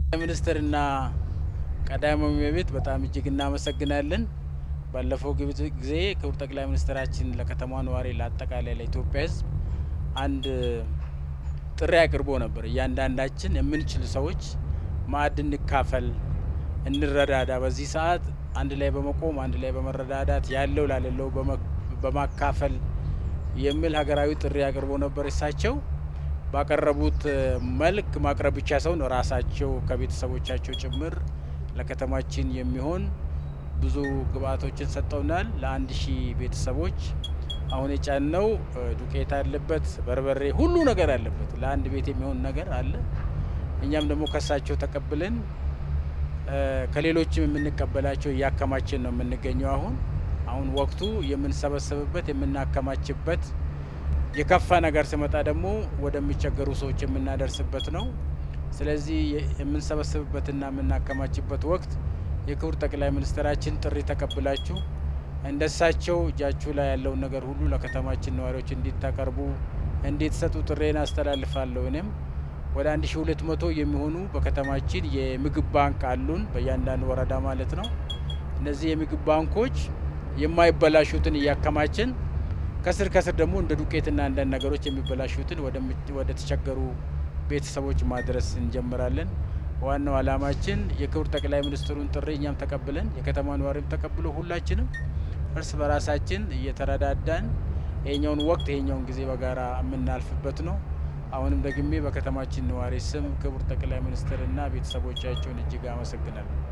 ሚኒስትርና ቀዳማዊ እመቤት በጣም እጅግ እናመሰግናለን። ባለፈው ጊዜ ክቡር ጠቅላይ ሚኒስትራችን ለከተማው ነዋሪ ለአጠቃላይ ለኢትዮጵያ ሕዝብ አንድ ጥሪ አቅርቦ ነበር። እያንዳንዳችን የምንችል ሰዎች ማዕድ እንካፈል፣ እንረዳዳ፣ በዚህ ሰዓት አንድ ላይ በመቆም አንድ ላይ በመረዳዳት ያለው ላለው በማካፈል የሚል ሀገራዊ ጥሪ አቅርቦ ነበር። እሳቸው ባቀረቡት መልክ ማቅረብ ብቻ ሳይሆን ራሳቸው ከቤተሰቦቻቸው ጭምር ለከተማችን የሚሆን ብዙ ግብአቶችን ሰጠውናል። ለ1000 ቤተሰቦች አሁን የጫነው ዱቄት አለበት፣ በርበሬ፣ ሁሉ ነገር አለበት። ለአንድ ቤት የሚሆን ነገር አለ። እኛም ደግሞ ከሳቸው ተቀብለን ከሌሎችም የምንቀበላቸው ያከማችን ነው የምንገኘው። አሁን ወቅቱ የምንሰበሰብበት የምናከማችበት የከፋ ነገር ሲመጣ ደግሞ ወደሚቸገሩ ሰዎች የምናደርስበት ነው። ስለዚህ የምንሰበሰብበትና የምናከማችበት ወቅት የክቡር ጠቅላይ ሚኒስትራችን ጥሪ ተቀብላችሁ እንደሳቸው እጃችሁ ላይ ያለውን ነገር ሁሉ ለከተማችን ነዋሪዎች እንዲታቀርቡ እንዲትሰጡ ጥሬን አስተላልፋለሁ። እኔም ወደ 1200 የሚሆኑ በከተማችን የምግብ ባንክ አሉን፣ በእያንዳንዱ ወረዳ ማለት ነው። እነዚህ የምግብ ባንኮች የማይበላሹትን እያከማችን ከስር ደግሞ እንደ ዱቄትና እንደ ነገሮች የሚበላሹትን ወደ ተቸገሩ ቤተሰቦች ማድረስ እንጀምራለን። ዋናው አላማችን የክቡር ጠቅላይ ሚኒስትሩን ጥሪ እኛም ተቀብለን የከተማ ነዋሪም ተቀብሎ ሁላችንም እርስ በራሳችን እየተረዳዳን ይሄኛውን ወቅት ይሄኛውን ጊዜ በጋራ የምናልፍበት ነው። አሁንም ደግሜ በከተማችን ነዋሪ ስም ክቡር ጠቅላይ ሚኒስትርና ቤተሰቦቻቸውን እጅግ አመሰግናለሁ።